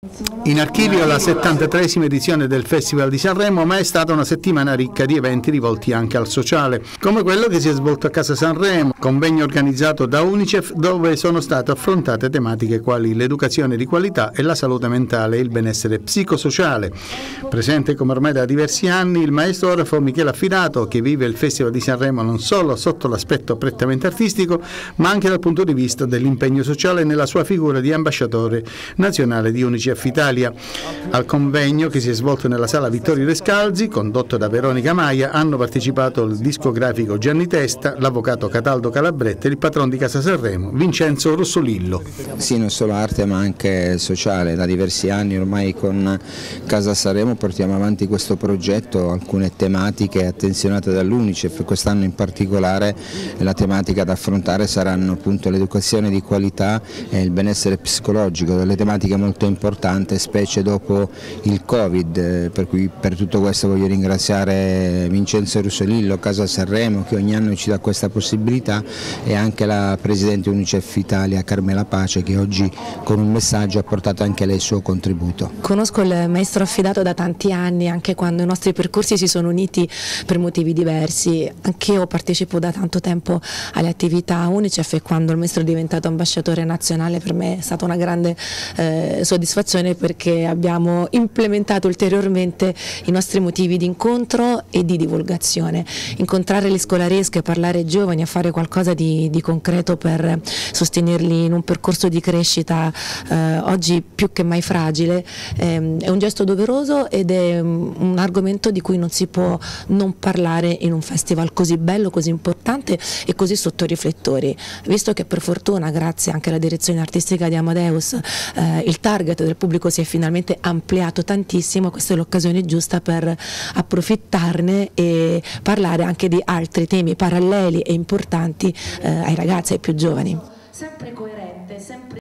In archivio la 73esima edizione del Festival di Sanremo, ma è stata una settimana ricca di eventi rivolti anche al sociale, come quello che si è svolto a Casa Sanremo, convegno organizzato da Unicef dove sono state affrontate tematiche quali l'educazione di qualità e la salute mentale e il benessere psicosociale. Presente come ormai da diversi anni il maestro orafo Michele Affidato, che vive il Festival di Sanremo non solo sotto l'aspetto prettamente artistico, ma anche dal punto di vista dell'impegno sociale nella sua figura di ambasciatore nazionale di Unicef Italia. Al convegno, che si è svolto nella sala Vittorio Rescalzi, condotto da Veronica Maia, hanno partecipato il discografico Gianni Testa, l'avvocato Cataldo Calabretta e il patron di Casa Sanremo, Vincenzo Rossolillo. Sì, non solo arte ma anche sociale. Da diversi anni ormai con Casa Sanremo portiamo avanti questo progetto, alcune tematiche attenzionate dall'Unicef. Quest'anno in particolare la tematica da affrontare saranno appunto l'educazione di qualità e il benessere psicologico, delle tematiche molto importanti, specie dopo il Covid, per cui per tutto questo voglio ringraziare Vincenzo Rossolillo, Casa Sanremo, che ogni anno ci dà questa possibilità, e anche la Presidente Unicef Italia Carmela Pace, che oggi con un messaggio ha portato anche lei il suo contributo. Conosco il maestro Affidato da tanti anni, anche quando i nostri percorsi si sono uniti per motivi diversi. Anch'io partecipo da tanto tempo alle attività Unicef e quando il maestro è diventato ambasciatore nazionale per me è stata una grande soddisfazione, perché abbiamo implementato ulteriormente i nostri motivi di incontro e di divulgazione. Incontrare le scolaresche, parlare ai giovani, a fare qualcosa di concreto per sostenerli in un percorso di crescita oggi più che mai fragile, è un gesto doveroso ed è un argomento di cui non si può non parlare in un festival così bello, così importante e così sotto i riflettori, visto che per fortuna, grazie anche alla direzione artistica di Amadeus, il target del pubblico si è finalmente ampliato tantissimo. Questa è l'occasione giusta per approfittarne e parlare anche di altri temi paralleli e importanti ai ragazzi, ai più giovani. Sempre coerente, sempre